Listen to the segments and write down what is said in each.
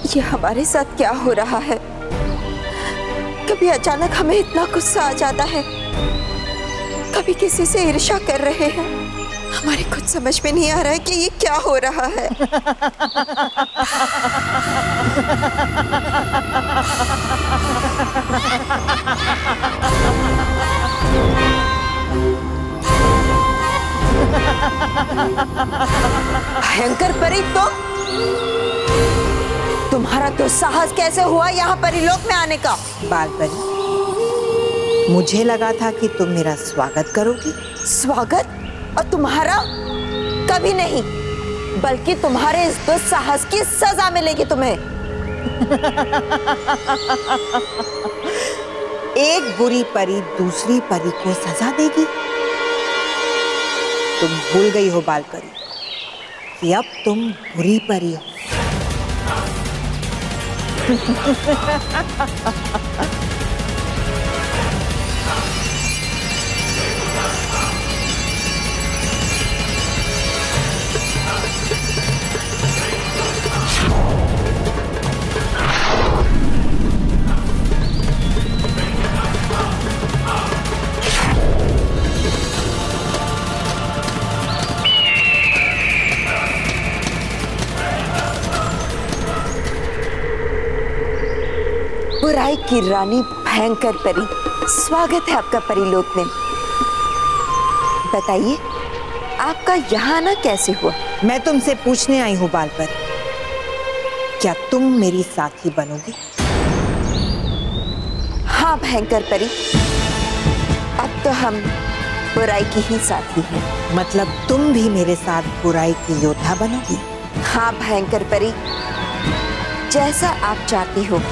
ये हमारे साथ क्या हो रहा है? कभी अचानक हमें इतना गुस्सा आ जाता है, कभी किसी से ईर्ष्या कर रहे हैं। हमारे कुछ समझ में नहीं आ रहा है कि ये क्या हो रहा है। भयंकर परी, तुम्हारा दुस्साहस कैसे हुआ यहाँ परिलोक में आने का? बाल परी, मुझे लगा था कि तुम मेरा स्वागत करोगी। स्वागत? और तुम्हारा? कभी नहीं, बल्कि तुम्हारे इस दुस्साहस की सजा मिलेगी तुम्हें। एक बुरी परी दूसरी परी को सजा देगी? तुम भूल गई हो बाल परी कि अब तुम बुरी परी हो। बुराई की रानी भयंकर परी, स्वागत है आपका परिलोक में। बताइए, आपका यहाँ आना कैसे हुआ? मैं तुमसे पूछने आई हूँ बाल परी, क्या तुम मेरी साथी बनोगी? हाँ भयंकर परी, अब तो हम बुराई की ही साथी हैं। मतलब तुम भी मेरे साथ बुराई की योद्धा बनोगी? हाँ भयंकर परी, जैसा आप चाहती हो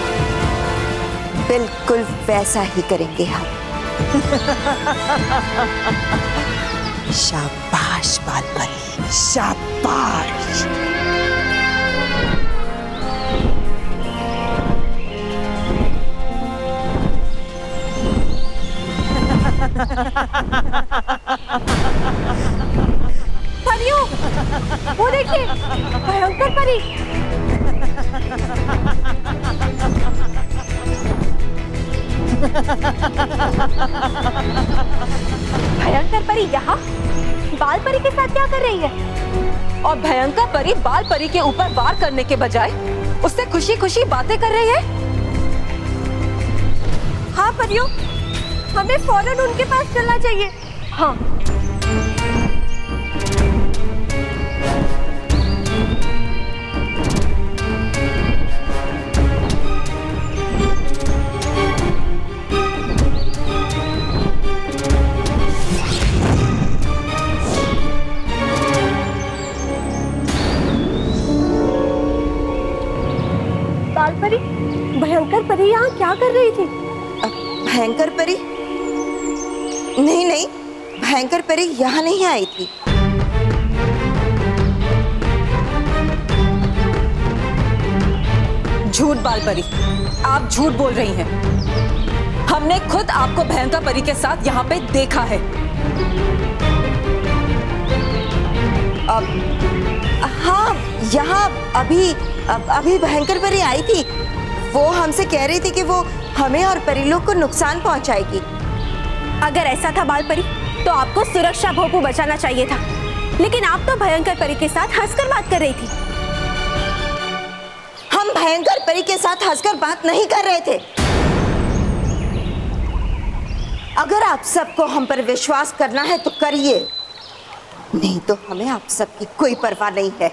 बिल्कुल वैसा ही करेंगे हम। शाबाश बाल परी, शाबाश। परियों, वो देखिए, भयंकर परी। भयंकर परी यहाँ बाल परी के साथ क्या कर रही है? और भयंकर परी बाल परी के ऊपर वार करने के बजाय उससे खुशी खुशी बातें कर रही है। हाँ परियों, हमें फौरन उनके पास चलना चाहिए। हाँ, परी, भयंकर परी यहाँ क्या कर रही थी? भयंकर परी? नहीं नहीं, भयंकर परी यहाँ नहीं आई थी। झूठ बाल परी, आप झूठ बोल रही हैं। हमने खुद आपको भयंकर परी के साथ यहाँ पे देखा है। हाँ, यहाँ अभी भयंकर परी आई थी। वो हमसे कह रही थी कि वो हमें और परिलोक को नुकसान पहुंचाएगी। अगर ऐसा था बाल परी, तो आपको सुरक्षा भोपू बचाना चाहिए था, लेकिन आप तो भयंकर परी के साथ हंसकर बात कर रही थी। हम भयंकर परी के साथ हंसकर बात नहीं कर रहे थे। अगर आप सबको हम पर विश्वास करना है तो करिए, नहीं तो हमें आप सबकी कोई परवाह नहीं है।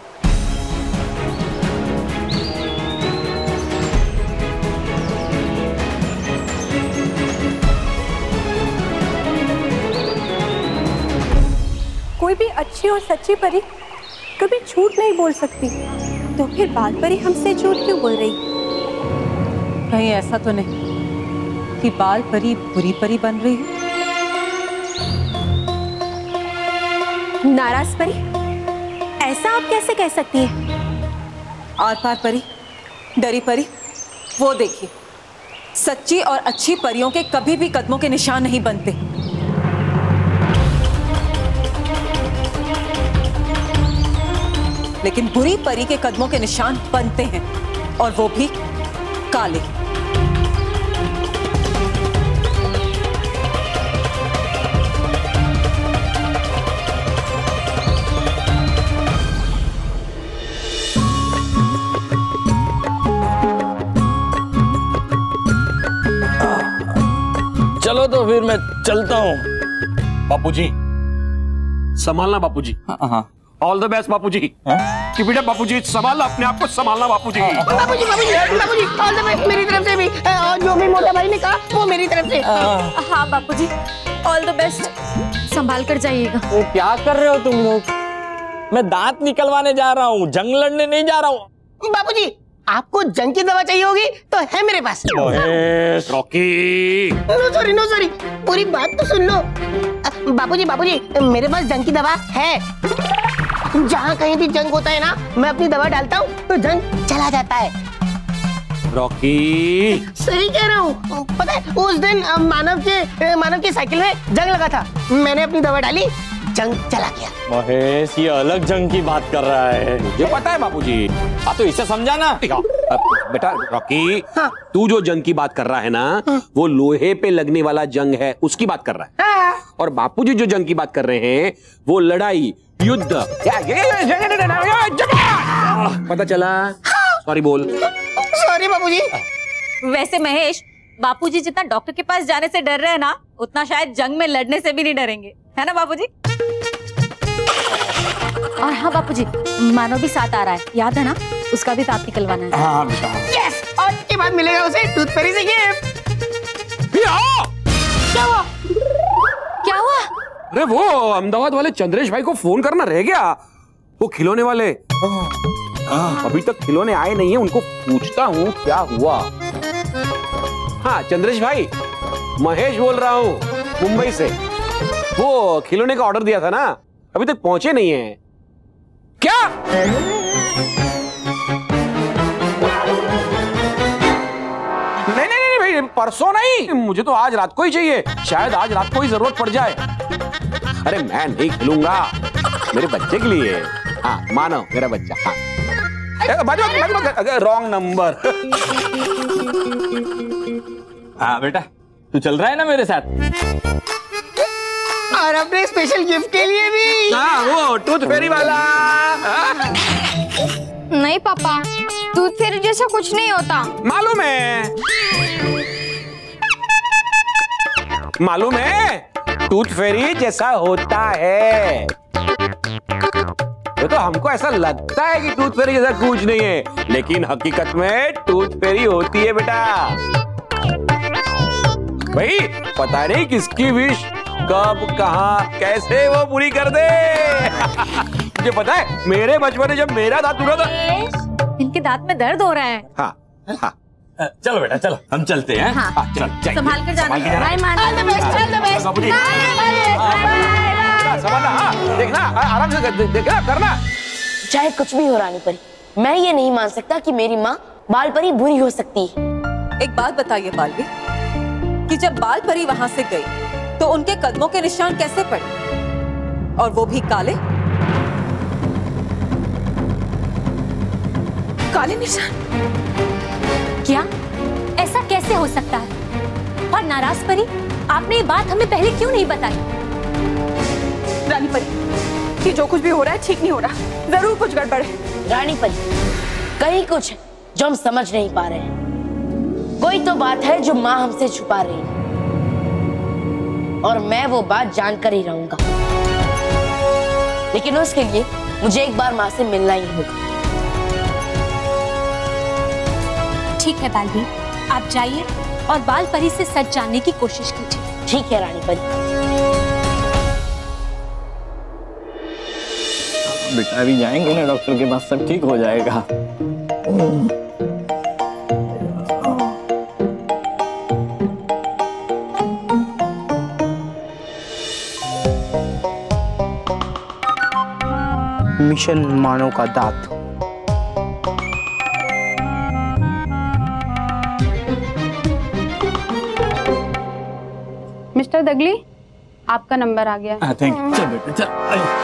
कोई भी अच्छी और सच्ची परी कभी झूठ नहीं बोल सकती, तो फिर बाल परी हमसे झूठ क्यों बोल रही? कहीं ऐसा तो नहीं कि बाल परी बुरी परी बन रही है? नाराज परी, ऐसा आप कैसे कह सकती हैं? आर पार परी, डरी परी, वो देखिए, सच्ची और अच्छी परियों के कभी भी कदमों के निशान नहीं बनते। लेकिन बुरी परी के कदमों के निशान बनते हैं। और वो भी काले। चलो तो फिर मैं चलता हूँ। बापूजी संभालना बापूजी। हाँ। ऑल द बेस्ट बापूजी। कि बेटा बापूजी संभालना अपने आप को, संभालना बापूजी। बापूजी ऑल द बेस्ट मेरी तरफ से भी, और जो भी मोटा भाई ने कहा वो मेरी तरफ से। हाँ बापूजी, ऑल द बेस्ट, संभाल कर जाइएगा। वो क्या कर रहे हो तुम लोग? मैं दांत निकलवाने जा रहा हूँ, जंग लड़ने नहीं जा रहा हूँ। बापूजी आपको जंग की दवा चाहिए होगी तो है मेरे पास। रॉकी नो सॉरी पूरी बात तो सुन लो। बापूजी मेरे पास जंग की दवा है। जहाँ कहीं भी जंग होता है ना, मैं अपनी दवा डालता हूँ तो जंग चला जाता है। रॉकी सही कह रहा हूँ। पता है उस दिन मानव के साइकिल में जंग लगा था, मैंने अपनी दवा डाली, जंग चला गया। महेश ये अलग जंग की बात कर रहा है। मुझे पता है बापूजी। तो इसे समझाना। बेटा रॉकी, हाँ। तू जो जंग की बात कर रहा है ना, वो लोहे पे लगने वाला जंग है, उसकी बात कर रहा है। हाँ। और बापूजी जो जंग की बात कर रहे हैं वो लड़ाई, युद्ध। पता चला? सॉरी बोल। सॉरी बापूजी। वैसे महेश, बापूजी जितना डॉक्टर के पास जाने से डर रहे हैं ना, उतना शायद जंग में लड़ने से भी नहीं डरेंगे, है ना बापूजी? और हाँ बापूजी, मानव भी साथ आ रहा है, याद है ना? उसका भी दांत निकलवाना है। हाँ बेटा। यस, और इसके बाद मिलेगा उसे टूथ फेरी से गिफ्ट। क्या हुआ? क्या हुआ? अरे वो अहमदाबाद वाले चंद्रेश भाई को फोन करना रह गया, वो खिलौने वाले। अभी तक खिलौने आए नहीं है, उनको पूछता हूँ क्या हुआ। हाँ चंद्रेश भाई, महेश बोल रहा हूँ मुंबई से। वो खिलौने का ऑर्डर दिया था ना, अभी तक पहुंचे नहीं है क्या? नहीं भाई, परसों नहीं, मुझे तो आज रात को ही चाहिए। शायद आज रात को ही जरूरत पड़ जाए। अरे मैं नहीं खिलूंगा, मेरे बच्चे के लिए। हाँ मानो मेरा बच्चा। हाँ रॉन्ग नंबर। हाँ बेटा, तू चल रहा है ना मेरे साथ? और अपने स्पेशल गिफ्ट के लिए भी। हाँ वो टूथ फेरी वाला। नहीं पापा, टूथ फेरी जैसा कुछ नहीं होता। मालूम है टूथ फेरी जैसा होता है। ये तो हमको ऐसा लगता है कि टूथ फेरी जैसा कुछ नहीं है, लेकिन हकीकत में टूथ फेरी होती है बेटा। भाई पता नहीं किसकी विश कब कहाँ कैसे वो पूरी कर दे। मुझे पता है मेरे बचपन में जब मेरा दांत टूटा था। इनके दांत में दर्द हो रहा है। हाँ हाँ चलो बेटा चलो, हम चलते हैं। हाँ। चल संभाल कर जाना। बाय मान। All the best. संभालना। हाँ देखना, आराम से देखना करना। चाहे कुछ भी हो रानी परी, मैं ये नहीं मान सकता कि मेरी माँ बाल परी बुरी हो सकती है। एक बात बताइए बालवी, कि जब बाल परी वहां से गई तो उनके कदमों के निशान कैसे पड़े, और वो भी काले? काले निशान? क्या ऐसा कैसे हो सकता है? और नाराज परी, आपने ये बात हमें पहले क्यों नहीं बताई? रानी परी, कि जो कुछ भी हो रहा है ठीक नहीं हो रहा, जरूर कुछ गड़बड़ है। रानी परी, कहीं कुछ है जो हम समझ नहीं पा रहे हैं। कोई तो बात है जो माँ हमसे छुपा रही है, और मैं वो बात जानकर ही रहूंगा। लेकिन उसके लिए मुझे एक बार माँ से मिलना ही होगा। ठीक है बालवी, आप जाइए और बाल परी से सच जानने की कोशिश कीजिए। ठीक है रानी परी। बेटा अभी जाएंगे ना डॉक्टर के पास, सब ठीक हो जाएगा। मिशन मानव का दांत। मिस्टर दगली, आपका नंबर आ गया। Thank you. चल बेटा चल।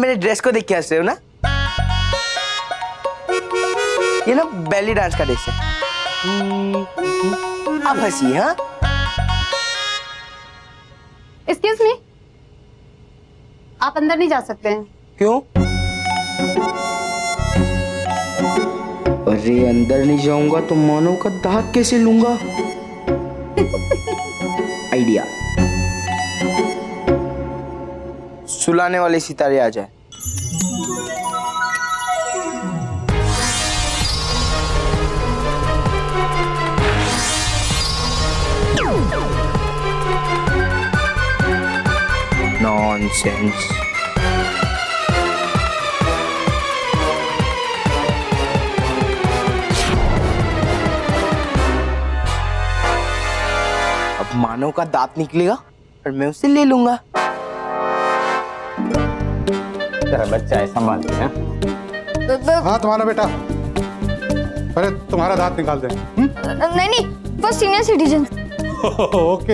मेरे ड्रेस को देख के हंस रहे हो ना? ये ना बेली डांस का ड्रेस है। अब हंसी। हाँ, एक्सक्यूज मी, आप अंदर नहीं जा सकते हैं। क्यों? अरे अंदर नहीं जाऊंगा तो मानव का दांत कैसे लूंगा? आइडिया। सुलाने वाले सितारे आ जाए। नॉनसेंस। अब मानव का दांत निकलेगा और मैं उसे ले लूंगा। तेरा बच्चा है, संभाल के। हाँ तुम्हारा बेटा, अरे तुम्हारा दांत निकाल दे। नहीं नहीं, वो सीनियर सिटीजन। ओके,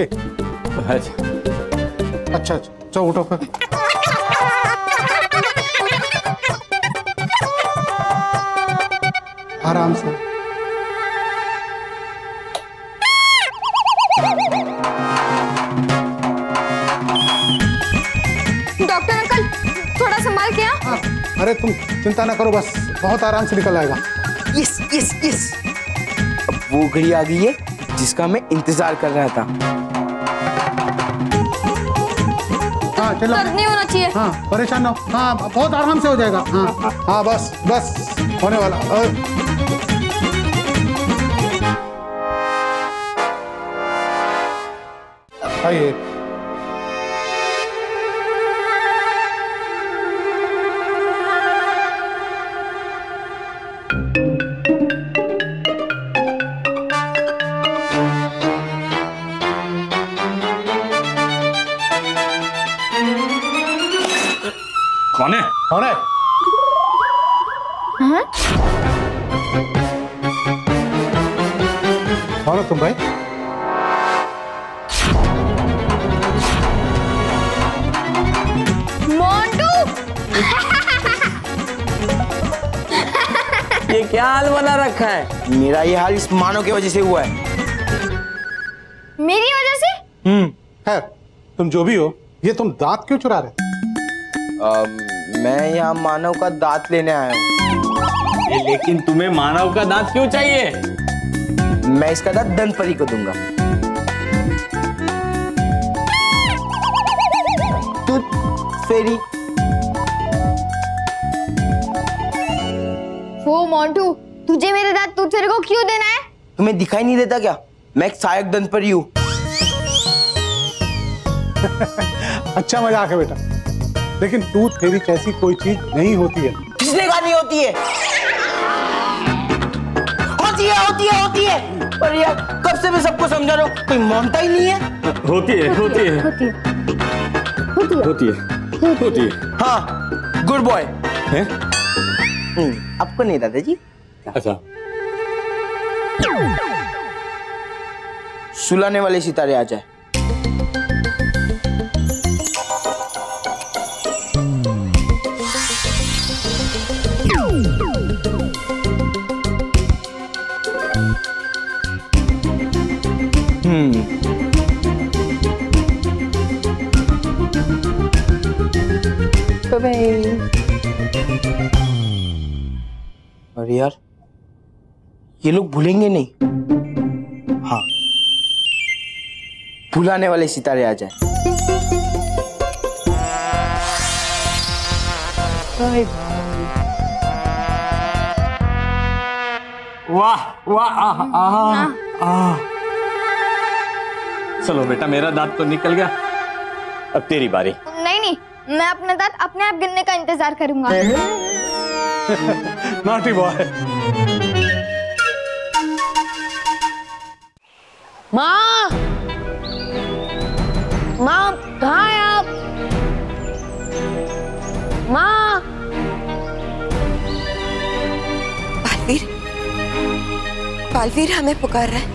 अच्छा चलो उठो फिर। आराम से। डॉक्टर अंकल, थोड़ा संभाल के। हाँ, अरे तुम चिंता ना करो, बस बहुत आराम से निकल आएगा। Yes yes yes. अब वो घड़ी आ गई है जिसका मैं इंतजार कर रहा था। हाँ चलो, दर्द नहीं होना चाहिए। हाँ परेशान ना हो। हाँ बहुत आराम से हो जाएगा। हाँ हाँ बस बस होने वाला। आइए। कौन है? कौन है? हाँ? कौन हो तुम भाई? मोंटू। ये क्या हाल बना रखा है? मेरा ये हाल इस मानव की वजह से हुआ है। मेरी वजह से? खैर तुम जो भी हो, ये तुम दांत क्यों चुरा रहे? मैं यहाँ मानव का दांत लेने आया हूँ। लेकिन तुम्हें मानव का दांत क्यों चाहिए? मैं इसका दांत दंत परी को दूंगा। Tooth fairy. वो मोंटू, तुझे मेरे दांत टूथ फेरी को क्यों देना है? तुम्हें दिखाई नहीं देता क्या? मैं एक सहायक दंत परी हूँ। अच्छा मजाक है बेटा, लेकिन टूथ फेरी जैसी कोई चीज नहीं होती है। किसने कहा नहीं होती है? होती है। पर यार कब से मैं सबको समझा रहा हूँ, कोई मानता ही नहीं है। होती है। हाँ गुड बॉय। आपको नहीं दादाजी। अच्छा, सुलाने वाले सितारे आ जाए। अरे यार, ये लोग भूलेंगे नहीं। हाँ, भुलाने वाले सितारे आ जाए। वाह वाह। चलो बेटा, मेरा दांत तो निकल गया, अब तेरी बारी। नहीं, मैं अपने दांत अपने आप गिनने का इंतजार करूंगा। Naughty boy. माँ, कहाँ हैं आप? माँ। बालवीर हमें पुकार रहा है।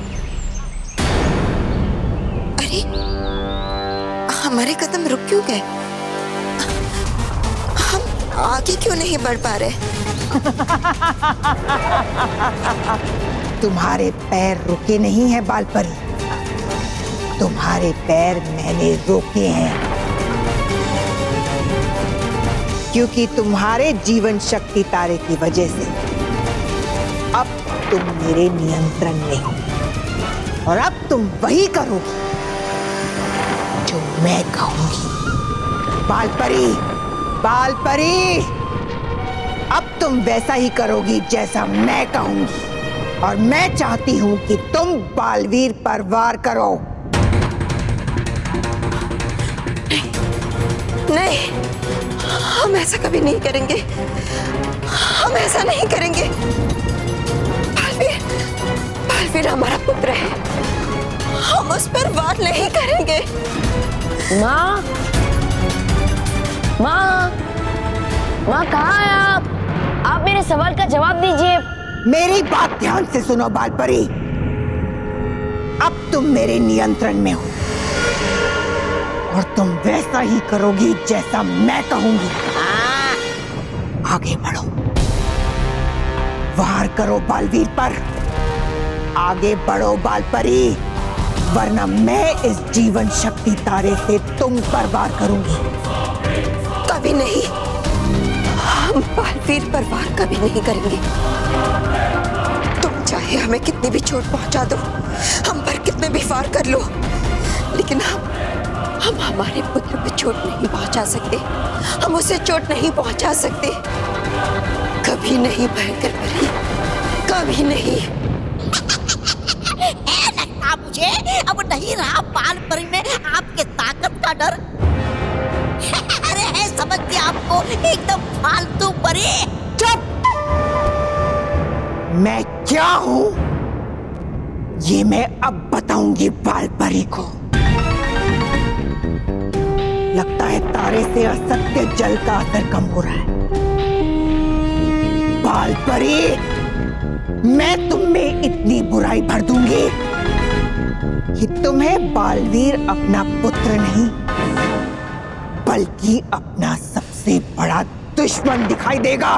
अरे हमारे कदम रुक क्यों गए? आगे क्यों नहीं बढ़ पा रहे? तुम्हारे पैर रुके नहीं हैं बालपरी, तुम्हारे पैर मैंने रोके हैं, क्योंकि तुम्हारे जीवन शक्ति तारे की वजह से अब तुम मेरे नियंत्रण में हो और अब तुम वही करोगी जो मैं कहूंगी। बालपरी, बालपरी, अब तुम वैसा ही करोगी जैसा मैं कहूंगी और मैं चाहती हूं कि तुम बालवीर पर वार करो। नहीं, हम ऐसा कभी नहीं करेंगे, हम ऐसा नहीं करेंगे। बालवीर, बालवीर हमारा पुत्र है, हम उस पर वार नहीं करेंगे। माँ, माँ, माँ कहाँ हैं आप? आप मेरे सवाल का जवाब दीजिए। मेरी बात ध्यान से सुनो बालपरी, अब तुम मेरे नियंत्रण में हो और तुम वैसा ही करोगी जैसा मैं कहूंगी। आगे बढ़ो, वार करो बालवीर पर, आगे बढ़ो बालपरी, वरना मैं इस जीवन शक्ति तारे से तुम पर वार करूंगी। कभी नहीं, हम बालवीर पर वार कभी नहीं करेंगे। तुम चाहे हमें कितनी भी चोट पहुंचा दो, हम पर कितने भी वार कर लो, लेकिन हम हमारे पुत्र पे चोट नहीं पहुंचा सकते, हम उसे चोट नहीं पहुंचा सकते। कभी नहीं भयंकर परी, कभी नहीं। लगता मुझे अब नहीं रहा बालपरी में आपके ताकत का डर। अरे है समझते आपको एकदम फालतू परी। चुप! मैं क्या हूं ये मैं अब बताऊंगी बालपरी को। लगता है तारे से असत्य जल का असर कम हो रहा है। बालपरी, मैं तुम में इतनी बुराई भर दूंगी कि तुम्हें बालवीर अपना पुत्र नहीं बल्कि अपना सबसे बड़ा दुश्मन दिखाई देगा।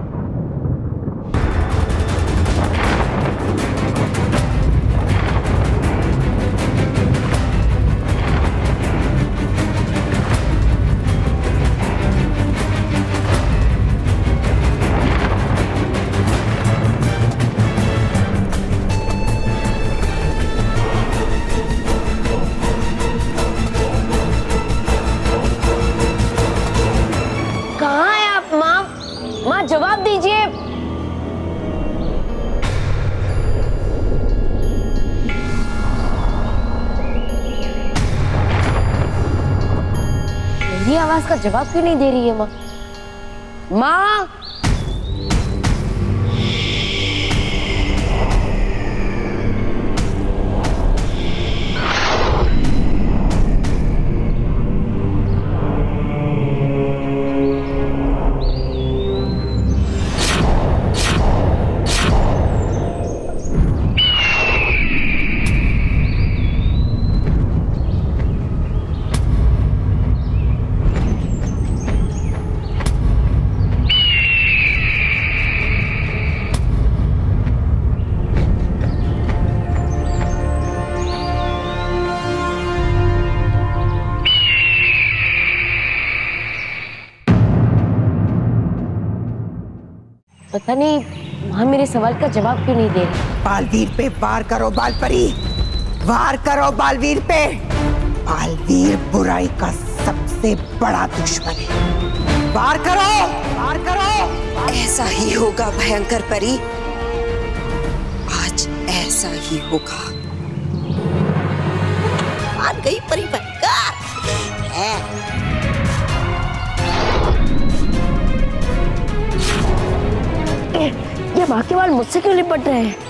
जवाब दीजिए। मेरी आवाज का जवाब क्यों नहीं दे रही है माँ? माँ, पता नहीं माँ मेरे सवाल का जवाब क्यों नहीं दे रही। बालवीर पे वार करो बालपरी, वार करो बालवीर पे। बालवीर बुराई का सबसे बड़ा दुश्मन है। वार करो, वार करो। ऐसा ही होगा भयंकर परी, आज ऐसा ही होगा। मान गई परी भयंकर है। ये माँ के बाल मुझसे क्यों लिपट रहे हैं?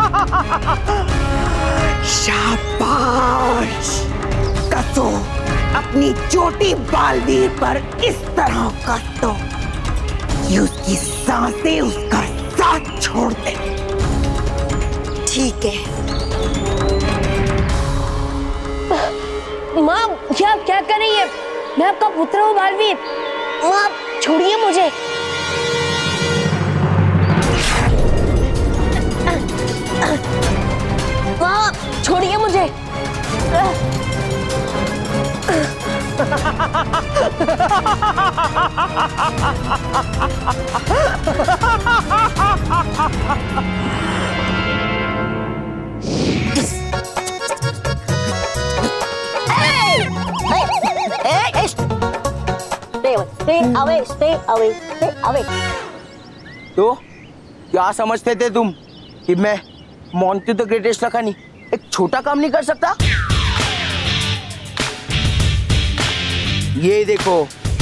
शाबाश, कसो अपनी चोटी बालवीर पर इस तरह कर दो कि उसकी सांसें उसका साथ छोड़ दे। ठीक है। माँ क्या कर रही है? मैं आपका पुत्र हूँ बालवीर। माँ छोड़िए मुझे। माँ छोड़िए मुझे। Stay away. तो क्या समझते थे तुम कि मैं मोंटू द ग्रेटेस्ट लखानी एक छोटा काम नहीं कर सकता? ये देखो,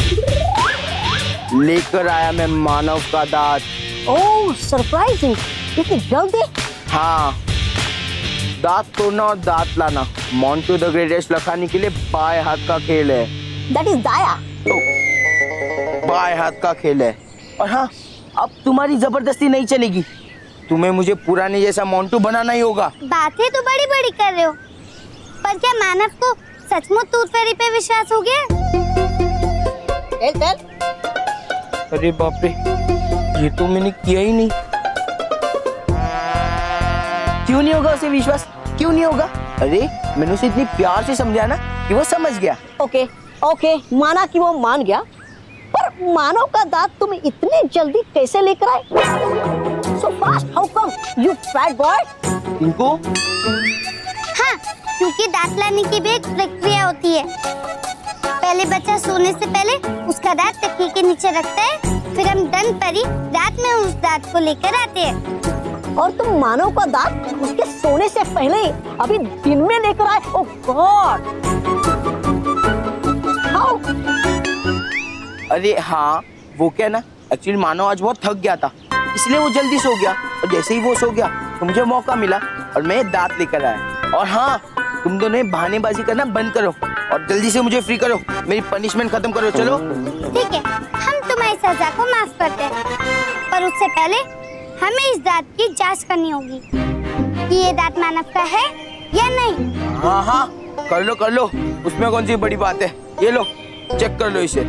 लेकर आया मैं मानव का दांत। ओह सरप्राइजिंग, इतनी जल्दी? हाँ, दांत तोड़ना और दांत लाना मोंटू द ग्रेटेस्ट लखानी के लिए बाएं हाथ का खेल है। That is दाया। बाएं हाथ का खेल है। और हाँ, अब तुम्हारी जबरदस्ती नहीं चलेगी। तुम्हें मुझे पुराने जैसा मोंटू बनाना ही होगा। बातें तो बड़ी बड़ी कर रहे हो, पर क्या मानव को सचमुच टूथ फेरी पे विश्वास हो गया? चल। अरे बाप रे, ये तो मैंने किया ही नहीं। क्यों नहीं होगा उसे विश्वास? क्यों नहीं होगा? अरे मैंने उसे इतनी प्यार से समझाया ना कि वो समझ गया। ओके, माना कि वो मान गया, पर मानव का दांत तुम इतनी जल्दी कैसे लेकर आए? So fast, how come, you fat boy? इनको? हाँ, क्योंकि दांत लाने की भी एक प्रक्रिया होती है। पहले बच्चा सोने से पहले उसका दांत तकिए के नीचे रखता है, फिर हम दंत परी रात में उस दांत को लेकर आते हैं। और तुम मानव का दांत उसके सोने से पहले अभी दिन में लेकर आए? Oh God! हाउ? अरे हाँ, वो क्या ना, एक्चुअली मानव आज बहुत थक गया था, इसलिए वो जल्दी सो गया। और जैसे ही वो सो गया तो मुझे मौका मिला और मैं दांत लेकर आया। और हाँ, तुम दोनों बहानेबाजी करना बंद करो और जल्दी से मुझे फ्री करो, मेरी पनिशमेंट खत्म करो। चलो ठीक है, हम तुम्हारी सजा को माफ करते हैं, पर उससे पहले हमें इस दांत की जांच करनी होगी कि ये दांत मानव का है या नहीं। हाँ, कर लो, उसमें कौन सी बड़ी बात है। ये लो, चेक कर लो इसे।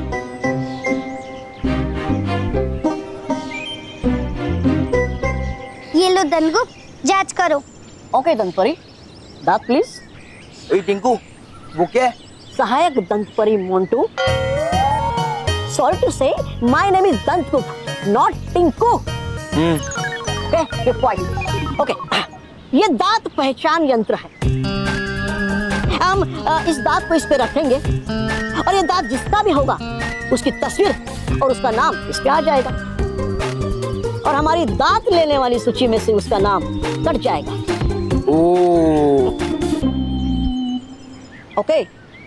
ये लो दंतगुप्त, जांच करो। ओके दंतपरी, दांत प्लीज। टिंकू, वो क्या है? सहायक दंतपरी Montu. Sorry to say, my name is Dantgupt, not Tinku. Okay, ये दांत पहचान यंत्र है। हम इस दांत को इस पे रखेंगे और ये दांत जिसका भी होगा उसकी तस्वीर और उसका नाम इस पे आ जाएगा और हमारी दांत लेने वाली सूची में से उसका नाम कट जाएगा। Okay,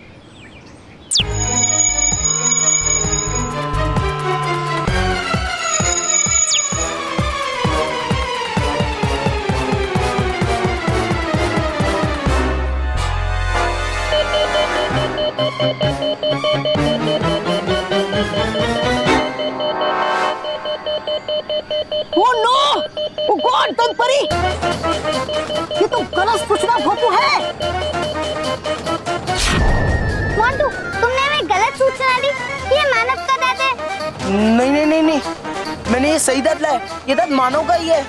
Oh no! Oh God, दंतपरी! ये तो गलत सूचना भोपू है। मोंटू, तुमने हमें गलत सूचना दी कि ये मानव का दांत है। नहीं, मैंने ये सही दांत लाया। ये दांत मानव का ही है।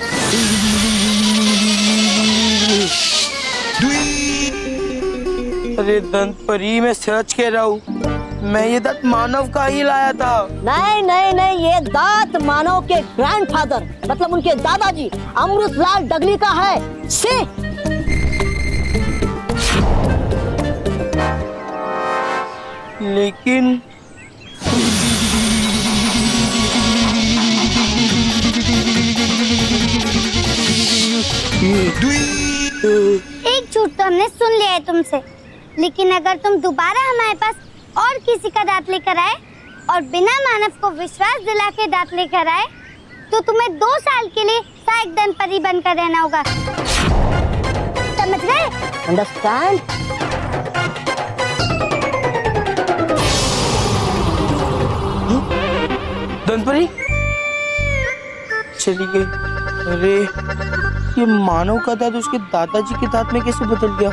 अरे दंतपरी, मैं सच कह रहा हूँ, मैं ये दांत मानव का ही लाया था। नहीं, ये दांत मानव के ग्रैंडफादर मतलब उनके दादाजी अमृतलाल डगली का है। से लेकिन एक झूठ तो हमने सुन लिया है तुमसे, लेकिन अगर तुम दोबारा हमारे पास और किसी का दांत लेकर आए और बिना मानव को विश्वास दिला के दांत लेकर आए तो तुम्हें 2 साल के लिए सहायक दंतपरी बनकर रहना होगा। समझ गए? अंडरस्टैंड? धनपरी चली गई। अरे ये मानव का दांत उसके दादाजी के दांत में कैसे बदल गया?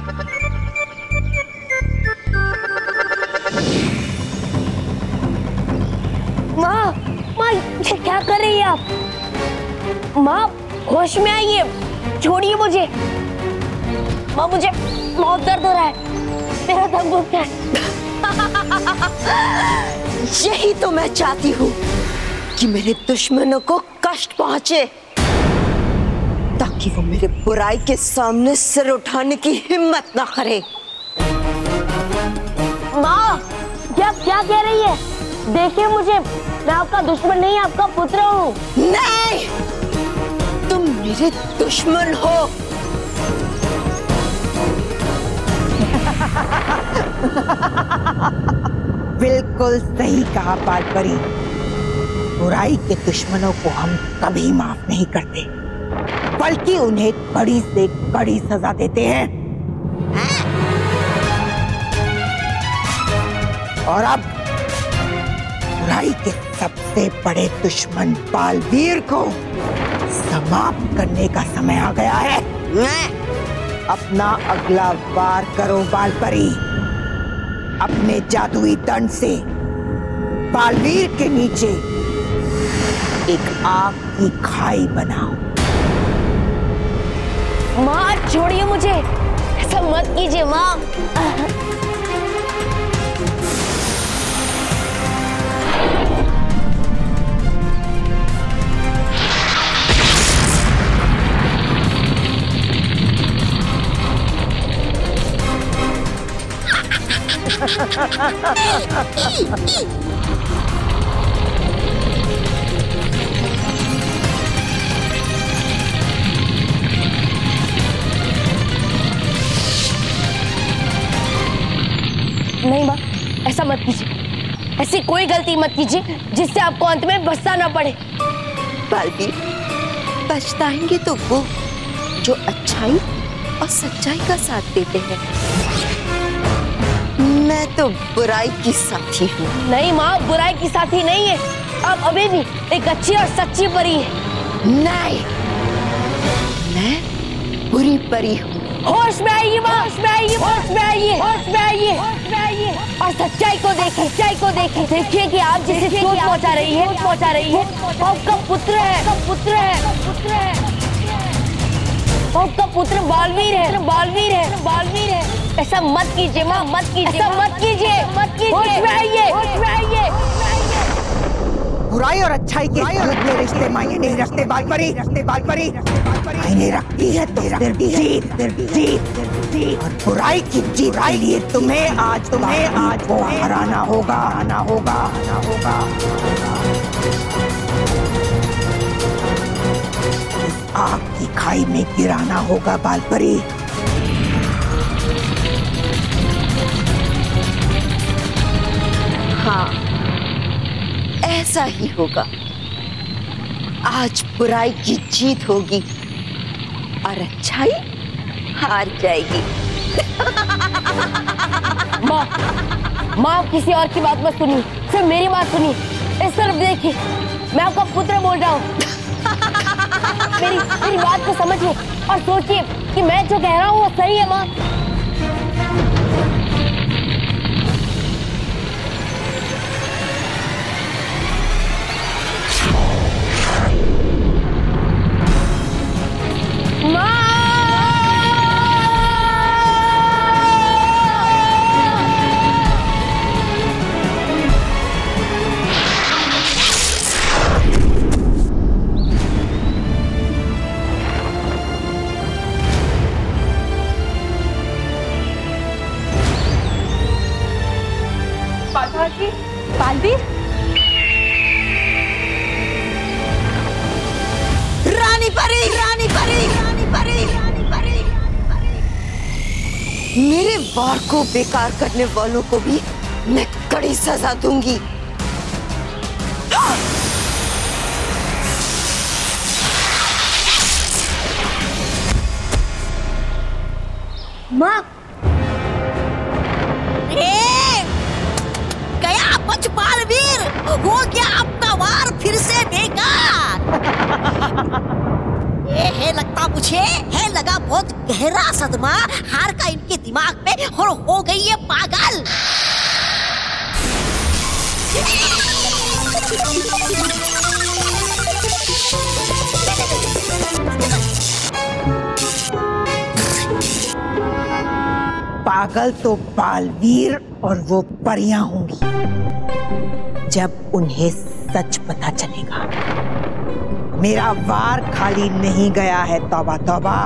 माँ, माँ ये क्या कर रही है आप? माँ होश में आइए, छोड़िए मुझे। माँ मुझे बहुत दर्द हो रहा है, मेरा दम घुटता है। यही तो मैं चाहती हूँ कि मेरे दुश्मनों को कष्ट पहुंचे, ताकि वो मेरे बुराई के सामने सिर उठाने की हिम्मत ना करे। माँ क्या क्या कह रही है? देखिए मुझे, मैं आपका दुश्मन नहीं, आपका पुत्र हूँ। नहीं, तुम मेरे दुश्मन हो। बिल्कुल सही कहा बालपरी। बुराई के दुश्मनों को हम कभी माफ नहीं करते, बल्कि उन्हें कड़ी से कड़ी सजा देते हैं। और अब बुराई के सबसे बड़े दुश्मन बालवीर को समाप्त करने का समय आ गया है। अपना अगला वार करो बालपरी। अपने जादुई दंड से बालवीर के नीचे एक आग की खाई बनाओ। माँ छोड़िए मुझे, ऐसा मत कीजिए माँ। नहीं माँ, ऐसा मत कीजिए, ऐसी कोई गलती मत कीजिए जिससे आपको अंत में पछताना ना पड़े। बालवीर, पछताएंगे तो वो जो अच्छाई और सच्चाई का साथ देते हैं। मैं तो बुराई की साथी हूँ। नहीं माँ, बुराई की साथी नहीं है, आप अभी भी एक अच्छी और सच्ची परी है। नहीं, मैं बुरी परी हूँ। होश में आइए माँ, होश में आइए, होश में आइए, होश में आइए, होश में आइए और सच्चाई को देखिए, सच्चाई को देखिए। देखिए कि आप जिसे चोट पहुँचा रही है, वो आपका पुत्र है, पुत्र है, पुत्र है, आपका पुत्र बालवीर है, बालवीर है, बालवीर है। ऐसा मत कीजिए माँ, मत कीजिए, ऐसा मत कीजिए, मत कीजिए। होश में आइए, होश में आइए। बुराई और अच्छाई के रिश्ते मायने नहीं रखते बालपरी, मायने रखती है तो सिर्फ जीत। और बुराई की जीत के लिए तुम्हें आज वो हराना होगा, आग की खाई में गिराना होगा बालपरी। हाँ, ऐसा ही होगा। आज बुराई की जीत होगी और अच्छाई हार जाएगी। माँ किसी और की बात मत सुनिए, सिर्फ मेरी बात सुनिए। इस तरफ देखिए, मैं आपका पुत्र बोल रहा हूँ। मेरी बात को समझिए और सोचिए कि मैं जो कह रहा हूँ वो सही है माँ। बालवीर, रानी परी, रानी परी, रानी परी, रानी परी। मेरे वार को बेकार करने वालों को भी मैं कड़ी सजा दूंगी। माँ, गया बच बालवीर, हो गया आपका वार फिर से बेकार। ये है लगता मुझे, है लगा बहुत गहरा सदमा, हार का इनके दिमाग में और हो गई है पागल। पागल तो बालवीर और वो परियां होंगी जब उन्हें सच पता चलेगा। मेरा वार खाली नहीं गया है, तौबा तौबा।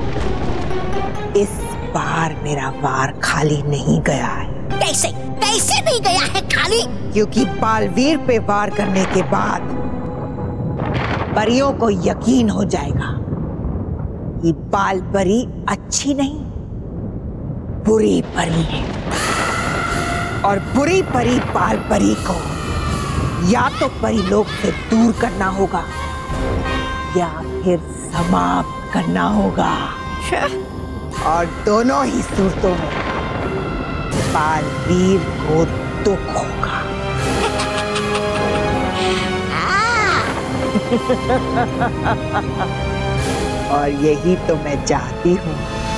इस बार मेरा वार खाली नहीं गया है। कैसे कैसे नहीं गया है खाली? क्योंकि बालवीर पे वार करने के बाद परियों को यकीन हो जाएगा कि बालपरी अच्छी नहीं, बुरी परी है। और बुरी परी बालपरी को या तो परिलोक से दूर करना होगा या फिर समाप्त करना होगा। और दोनों ही सूरतों में बालवीर को दुख होगा। और यही तो मैं चाहती हूँ।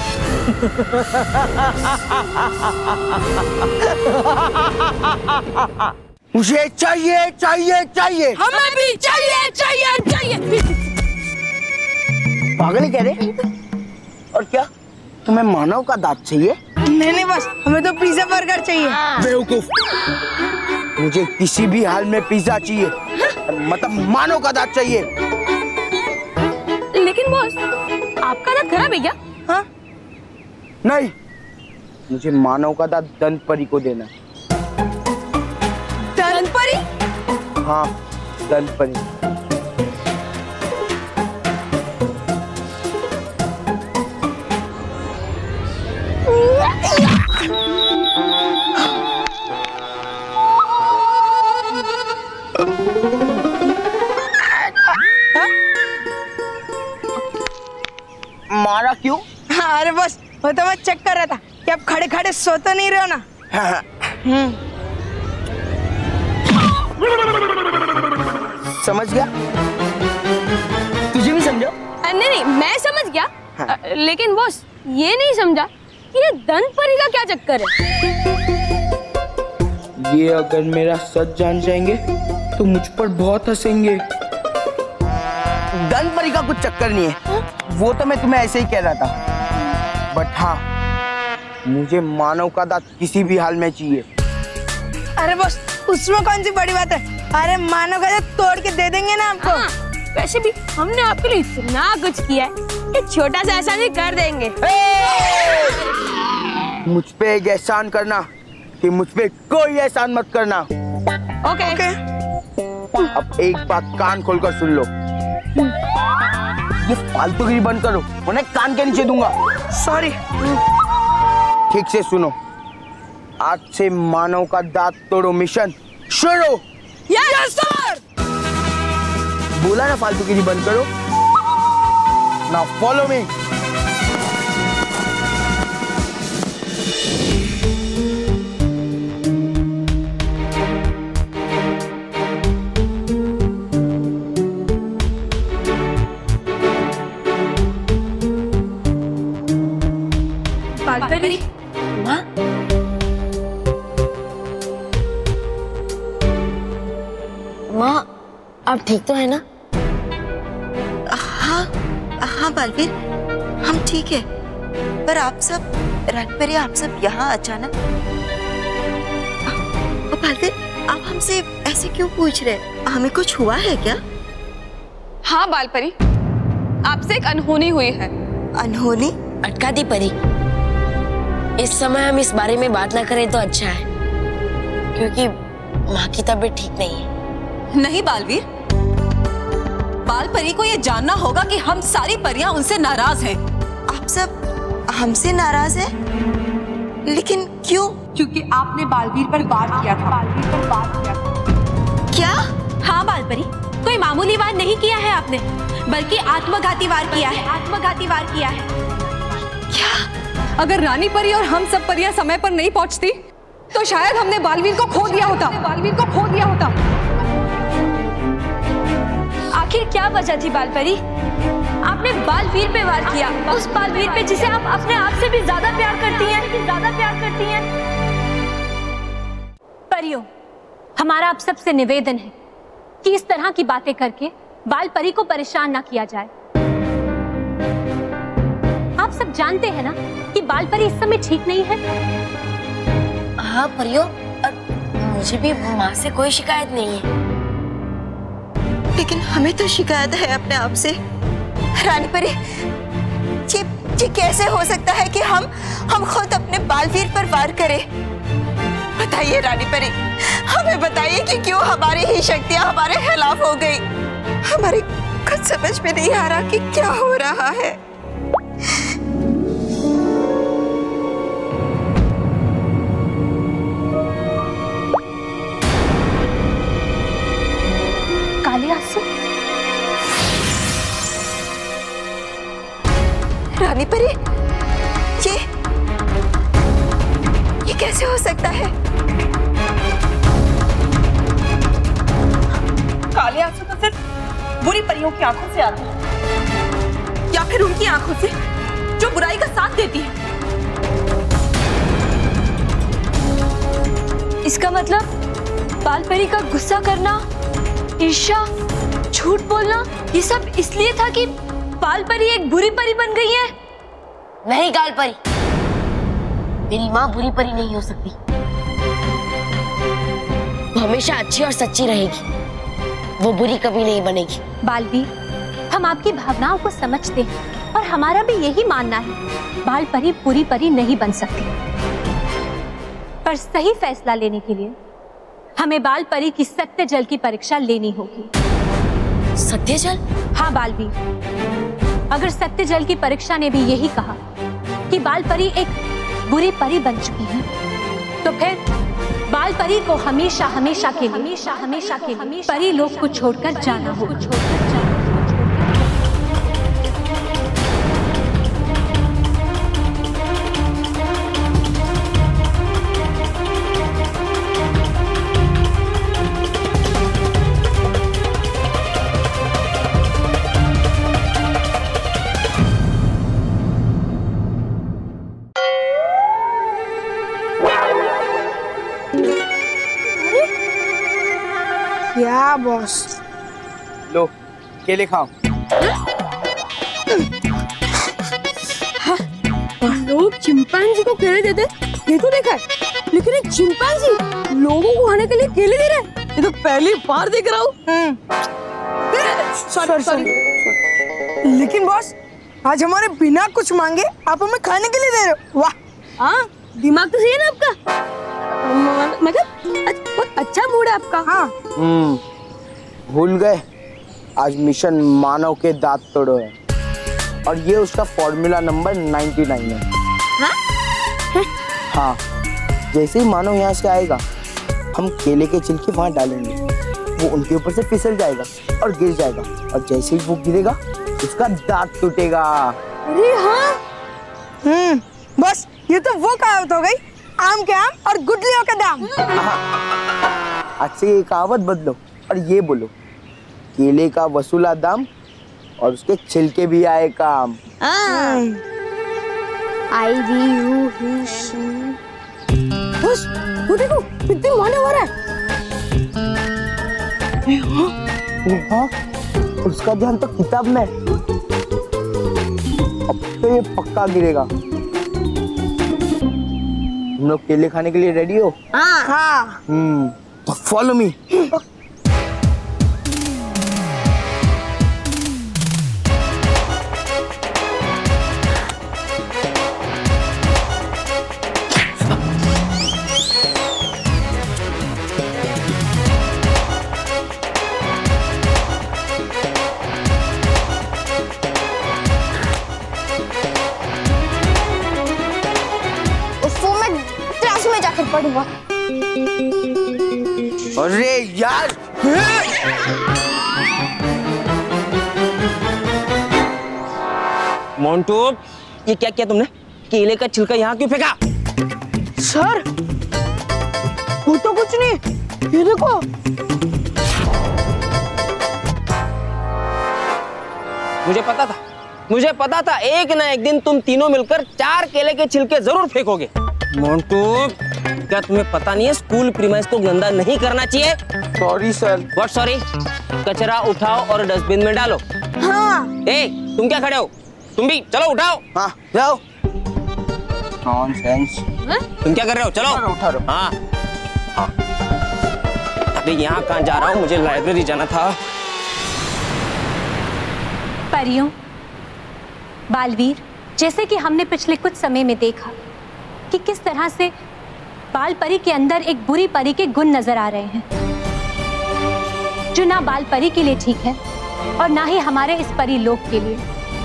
मुझे चाहिए चाहिए चाहिए। हमें भी चाहिए चाहिए चाहिए। पागल ही कह रहे? और क्या तुम्हें मानव का दांत चाहिए? नहीं बस, हमें तो पिज्जा बर्गर चाहिए। बेवकूफ, मुझे किसी भी हाल में पिज्जा चाहिए, मतलब मानव का दांत चाहिए। लेकिन बॉस, आपका दांत खराब है क्या? हाँ? नहीं, मुझे मानव का दांत दंतपरी को देना। दंतपरी? हाँ, दंतपरी। मारा क्यों? हाँ, अरे बस वो तो मैं चेक कर रहा था कि आप खड़े खड़े सो तो नहीं रहे हो ना। समझ गया? तुझे भी समझो? नहीं, मैं समझ गया। हाँ। लेकिन बॉस, ये नहीं समझा कि ये दंतपरी का क्या चक्कर है। ये अगर मेरा सच जान जाएंगे तो मुझ पर बहुत हंसेंगे। दंतपरी का कुछ चक्कर नहीं है। हाँ? वो तो मैं तुम्हें ऐसे ही कह रहा था। बट हाँ, मुझे मानव का दांत किसी भी हाल में चाहिए। अरे बॉस, उसमें कौन सी बड़ी बात है? अरे मानव का दांत तोड़ के दे देंगे ना आपको। हाँ, वैसे भी हमने आपके लिए इतना कुछ किया है कि छोटा सा एहसान भी कर देंगे। मुझ पे एक एहसान करना कि मुझ पे कोई एहसान मत करना। ओके। अब एक बात कान खोलकर सुन लो, ये फालतूगिरी बंद करो वरना कान के नीचे दूंगा। सॉरी। ठीक से सुनो, आज से मानव का दांत तोड़ो मिशन शुरू। Yes sir. बोला ना फालतूगिरी बंद करो। Now follow me. बालपरी, माँ? माँ, आप ठीक तो है ना? हाँ बालवीर, हम ठीक है। पर आप सब रणपरी, आप सब यहाँ अचानक। बालवीर, आप हमसे ऐसे क्यों पूछ रहे? हमें कुछ हुआ है क्या? हाँ बालपरी, आपसे एक अनहोनी हुई है। अनहोनी? अटका दी परी, इस समय हम इस बारे में बात ना करें तो अच्छा है, क्योंकि माँ की तबीयत ठीक नहीं है। नहीं बालवीर, बालपरी को ये जानना होगा कि हम सारी परियां उनसे नाराज हैं। आप सब हमसे नाराज हैं? लेकिन क्यों? क्योंकि आपने बालवीर पर वार किया था। क्या? हाँ बालपरी, कोई मामूली वार नहीं किया है आपने, बल्कि आत्मघाती वार किया है। आत्मघाती वार किया है। क्या? अगर रानी परी और हम सब परियां समय पर नहीं पहुंचती तो शायद हमने बालवीर को खो दिया होता। आखिर क्या वजह थी बालपरी? आपने बालवीर पे वार किया, उस बालवीर पे जिसे आप अपने आप से भी ज्यादा प्यार करती हैं। परियों, हमारा आप सबसे निवेदन है कि इस तरह की बातें करके बालपरी को परेशान ना किया जाए। आप सब जानते हैं ना कि बालपरी इस समय ठीक नहीं है। हाँ परियों, मुझे भी माँ से कोई शिकायत नहीं है। लेकिन हमें तो शिकायत है अपने आप से। रानी परी, ये कैसे हो सकता है कि हम खुद अपने बालवीर पर वार करें? बताइए रानी परी, हमें बताइए कि क्यों हमारी ही शक्तियां हमारे खिलाफ हो गई। हमारे कुछ समझ में नहीं आ रहा कि क्या हो रहा है। काले आंसू? रानी परी, ये कैसे हो सकता है? काले आंसू तो सिर्फ बुरी परियों की आंखों से आते हैं, या फिर उनकी आंखों से जो बुराई का साथ देती है। इसका मतलब बालपरी का गुस्सा करना, ईर्ष्या, झूठ बोलना, ये सब इसलिए था कि बालपरी एक बुरी परी बन गई है? नहीं कालपरी, मेरी माँ बुरी परी नहीं हो सकती। वो हमेशा अच्छी और सच्ची रहेगी, वो बुरी कभी नहीं बनेगी। बालवीर, हम आपकी भावनाओं को समझते हैं और हमारा भी यही मानना है, बालपरी बुरी परी नहीं बन सकती। पर सही फैसला लेने के लिए हमें बालपरी की सत्य जल की परीक्षा लेनी होगी। सत्य जल? हाँ बालवीर, अगर सत्य जल की परीक्षा ने भी यही कहा कि बालपरी एक बुरी परी बन चुकी है, तो फिर बालपरी को हमेशा के लिए परी लोक को छोड़कर जाना होगा। क्या बॉस? लो केले खाओ। लोग चिंपैंजी को केले देते, ये तो देखा है, लेकिन एक चिंपैंजी लोगों को खाने के लिए केले दे रहा है, ये तो पहली बार देख रहा हूँ। सॉरी। लेकिन बॉस, आज हमारे बिना कुछ मांगे आप हमें खाने के लिए दे रहे हो। वाह, हाँ दिमाग तो सही है ना आपका। मतलब बहुत अच्छा मूड है आपका। हाँ भूल गए, आज मिशन मानव के दांत तोड़ो है और ये उसका फॉर्मूला नंबर 99 है। हाँ, जैसे ही मानव यहाँ से आएगा, हम केले के छिलके वहाँ डालेंगे, वो उनके ऊपर से फिसल जाएगा और गिर जाएगा, और जैसे ही वो गिरेगा उसका दांत टूटेगा। अरे हाँ, बस ये तो वो कहावत हो गई, आम के आम और गुठलियों का दाम। आज से ये कहावत बदलो और ये बोलो, केले का वसूला दाम और उसके छिलके भी आए काम। बस वो देखो, कितनी मानव आ रहा है। हाँ, उसका ध्यान तो किताब में, अब तो ये पक्का गिरेगा। तुम लोग केले खाने के लिए रेडी हो? हाँ। तो फॉलो मी। पड़ूंगा। अरे यार, मोंटू, ये क्या किया तुमने? केले का छिलका यहाँ क्यों फेंका? सर, वो तो कुछ नहीं, ये देखो। मुझे पता था एक ना एक दिन तुम तीनों मिलकर 4 केले के छिलके जरूर फेंकोगे। मोंटू, क्या तुम्हें पता नहीं है स्कूल प्रीमाइस को गंदा नहीं करना चाहिए? Sorry sir. What sorry? कचरा उठाओ और डस्टबिन में डालो। हाँ। तुम क्या खड़े हो? तुम भी चलो उठाओ। हाँ जाओ। नॉनसेंस। तुम क्या कर रहे हो? चलो उठा रहा हूँ। हाँ। अबे यहाँ कहाँ जा रहा हूँ? मुझे लाइब्रेरी जाना था। परियों, बालवीर, जैसे कि हमने पिछले कुछ समय में देखा कि किस तरह से बाल परी के अंदर एक बुरी परी के गुण नजर आ रहे हैं, जो ना बाल परी के लिए ठीक है और ना ही हमारे इस परी लोक के लिए।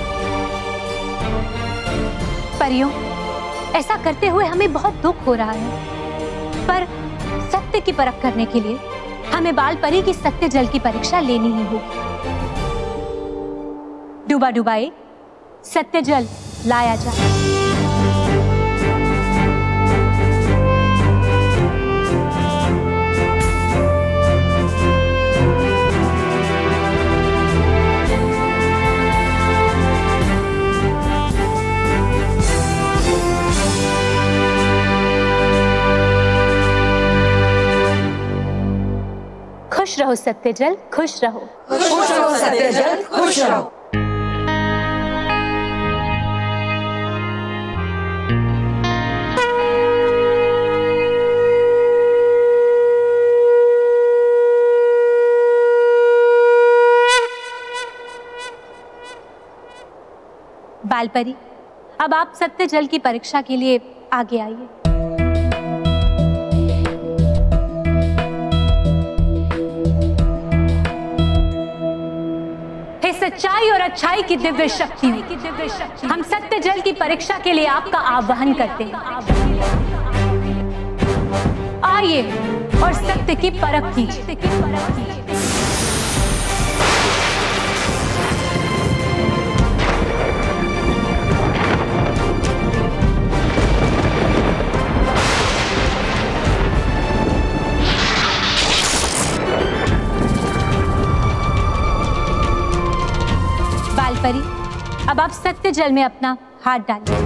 परियों, ऐसा करते हुए हमें बहुत दुख हो रहा है, पर सत्य की परख करने के लिए हमें बाल परी की सत्य जल की परीक्षा लेनी ही होगी। डूबा डुबाए सत्य जल लाया जाए। खुश रहो सत्यजल, खुश रहो। खुश रहो सत्यजल, खुश रहो। बालपरी, अब आप सत्य जल की परीक्षा के लिए आगे आइए। हे सच्चाई और अच्छाई की दिव्य शक्ति, हम सत्य जल की परीक्षा के लिए आपका आह्वान करते हैं। आइए और सत्य की परख कीजिए। बालपरी, अब आप सत्य जल में अपना हाथ डालिए।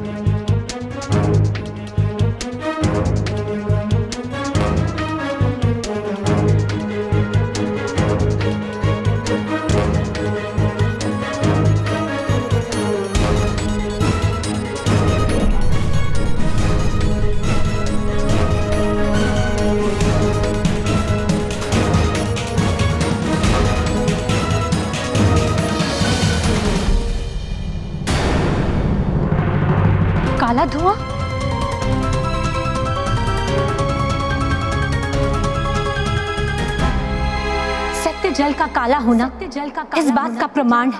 काला धुआं? सत्य जल का काला होना इस बात का प्रमाण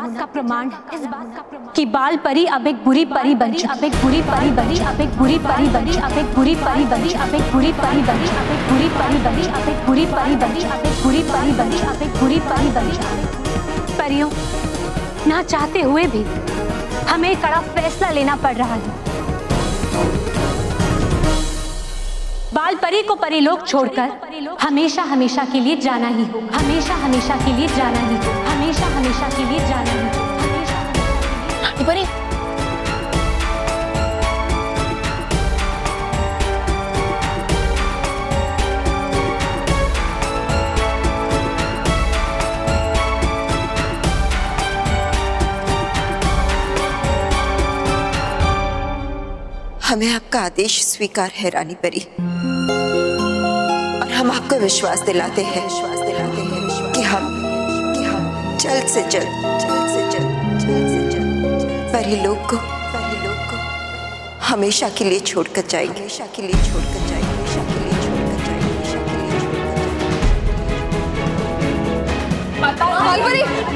कि बाल परी अब एक बुरी परी बन चुकी, अब एक बुरी परी बनी, अब एक बुरी परी बनी, अब एक बुरी परी बनी, अब एक बुरी परी बनी, अब एक बुरी परी बनी, अब एक बुरी परी बनी, अब एक बुरी परी बनी, अब एक बुरी परी बनी। परियों, ना चाहते हुए भी हमें कड़ा फैसला लेना पड़ रहा है। बाल परी को परीलोक छोड़कर हमेशा हमेशा के लिए जाना ही हो, हमेशा हमेशा के लिए जाना ही हो, हमेशा हमेशा के लिए जाना ही हो। परी, हमें आपका आदेश स्वीकार है रानी परी, और हम आपको विश्वास दिलाते हैं कि हम जल्द से जल्द परीलोक को हमेशा के लिए छोड़कर जाएंगे, हमेशा के लिए छोड़कर जाएंगे, हमेशा के लिए छोड़कर जाएंगे, हमेशा के लिए छोड़कर जाएंगे।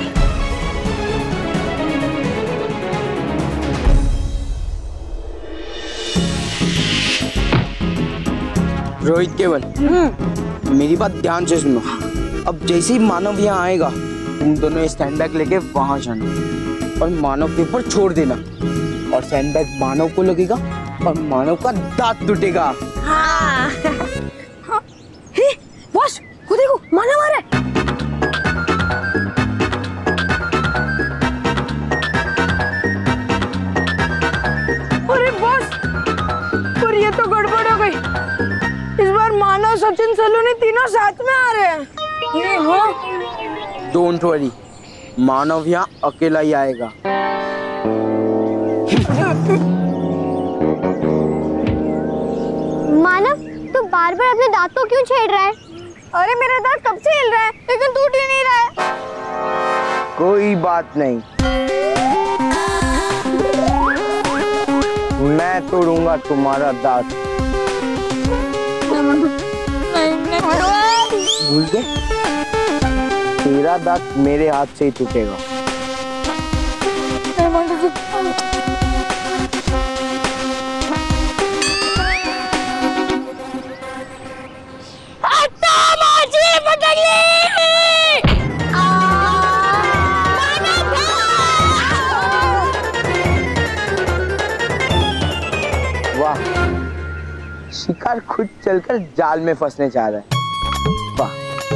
रोहित केवल, मेरी बात ध्यान से सुनो। अब जैसे ही मानव यहाँ आएगा, तुम दोनों स्टैंड बैग लेके वहां जाना और मानव के ऊपर छोड़ देना, और स्टैंड बैग मानव को लगेगा और मानव का दांत टूटेगा। हाँ। हे, बॉस, वो देखो मानव आ रहा है। तो गड़बड़ हो गई। इस बार मानव, सचिन, सलोनी तीनों साथ में आ रहे हैं। ये हो। डोंट वरी, मानव यहाँ अकेला ही आएगा। मानव, तू बार बार अपने दांतों क्यों छेड़ रहा है? अरे मेरा दांत कब से हिल रहा है लेकिन टूट ही नहीं रहा है। कोई बात नहीं, मैं तोड़ूंगा तुम्हारा दांत। भूल गए? तेरा दांत मेरे हाथ से ही टूटेगा। वाह, शिकार खुद चलकर जाल में फंसने जा रहा है। वाह।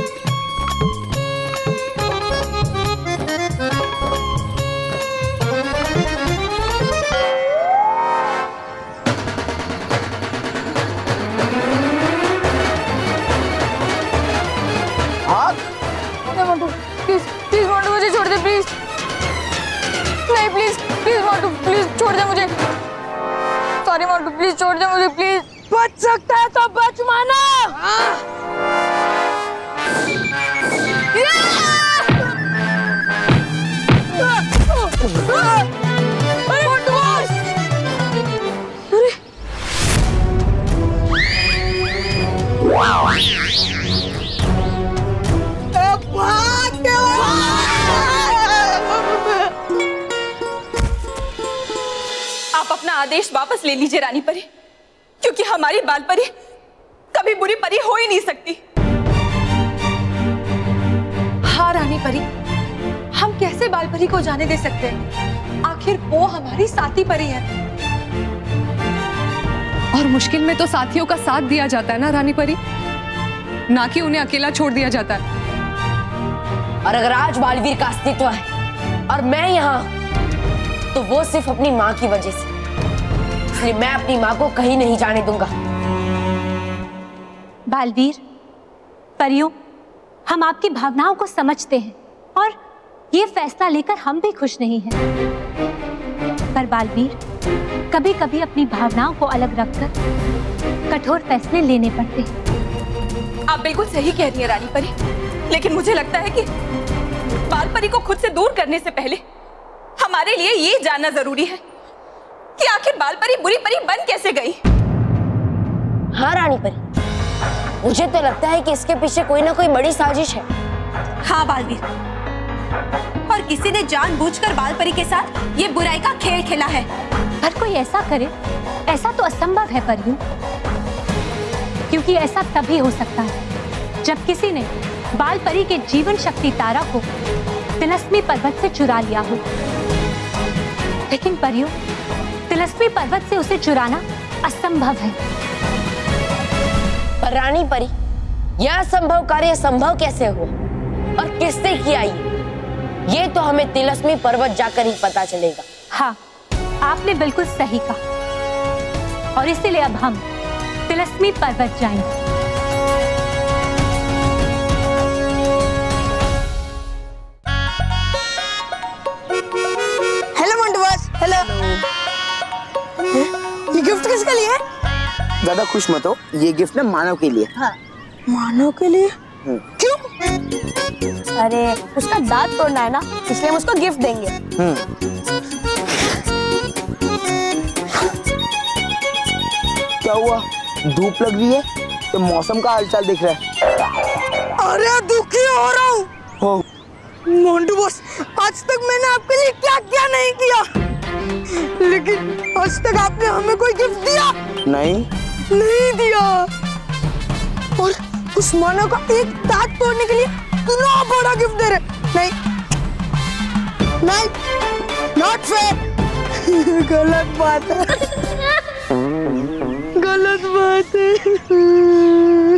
प्लीज प्लीज मोंटू, मुझे छोड़ दे प्लीज। नहीं प्लीज प्लीज मोंटू, प्लीज छोड़ दे मुझे। सॉरी मोंटू, प्लीज छोड़ दे मुझे प्लीज। बच सकता है तो बच मानव। अरे मोंटू बॉस, आप अपना आदेश वापस ले लीजिए रानी परी, क्योंकि हमारी बाल परी कभी बुरी परी हो ही नहीं सकती। हाँ रानी परी, हम कैसे बाल परी को जाने दे सकते हैं? आखिर वो हमारी साथी परी है। और मुश्किल में तो साथियों का साथ दिया जाता है ना रानी परी, ना कि उन्हें अकेला छोड़ दिया जाता है। और अगर आज बालवीर का अस्तित्व है और मैं यहाँ, तो वो सिर्फ अपनी माँ की वजह से। इसलिए मैं अपनी माँ को कहीं नहीं जाने दूंगा। बालवीर, परियों, हम आपकी भावनाओं को समझते हैं और ये फैसला लेकर हम भी खुश नहीं हैं। पर बालवीर, कभी कभी अपनी भावनाओं को अलग रखकर कठोर फैसले लेने पड़ते हैं। आप बिल्कुल सही कह रही हैं रानी परी, लेकिन मुझे लगता है कि बाल परी को खुद से दूर करने से पहले हमारे लिए ये जानना जरूरी है कि आखिर बाल परी बुरी परी बन कैसे गई। हाँ रानी परी, मुझे तो लगता है कि इसके पीछे कोई ना कोई बड़ी साजिश है। हाँ बालवीर, और किसी ने जानबूझकर बाल परी के साथ ये बुराई का खेल खेला है। हर कोई ऐसा करे, ऐसा तो असंभव है परियों, क्योंकि ऐसा तभी हो सकता है जब किसी ने बाल परी के जीवन शक्ति तारा को तिलस्मी पर्वत से चुरा लिया हो। लेकिन परियों, तिलस्मी पर्वत से उसे चुराना असंभव है। पर रानी परी, यह असंभव कार्य संभव कैसे हुआ और किसने किया ये तो हमें तिलस्मी पर्वत जाकर ही पता चलेगा। हाँ, आपने बिल्कुल सही कहा, और इसीलिए अब हम तिलस्मी पर्वत जाएंगे। Hello Montu boss. हेलो। ये गिफ्ट किसके लिए है? ज्यादा खुश मत हो, ये गिफ्ट ना मानव के लिए। हाँ। मानव के लिए? क्यों? अरे उसका दांत तोड़ना है ना, इसलिए हम उसको गिफ्ट देंगे। क्या हुआ, धूप लग रही है तो मौसम का हालचाल देख रहा है? अरे दुखी हो रहा हूँ मोंटू बॉस। आज तक मैंने आपके लिए क्या क्या नहीं किया, लेकिन आज तक आपने हमें कोई गिफ्ट दिया नहीं दिया। और उस मानव का एक दांत तोड़ने के लिए इतना बड़ा गिफ्ट दे रहे। नहीं, नॉट फेयर। गलत बात है, गलत बात है।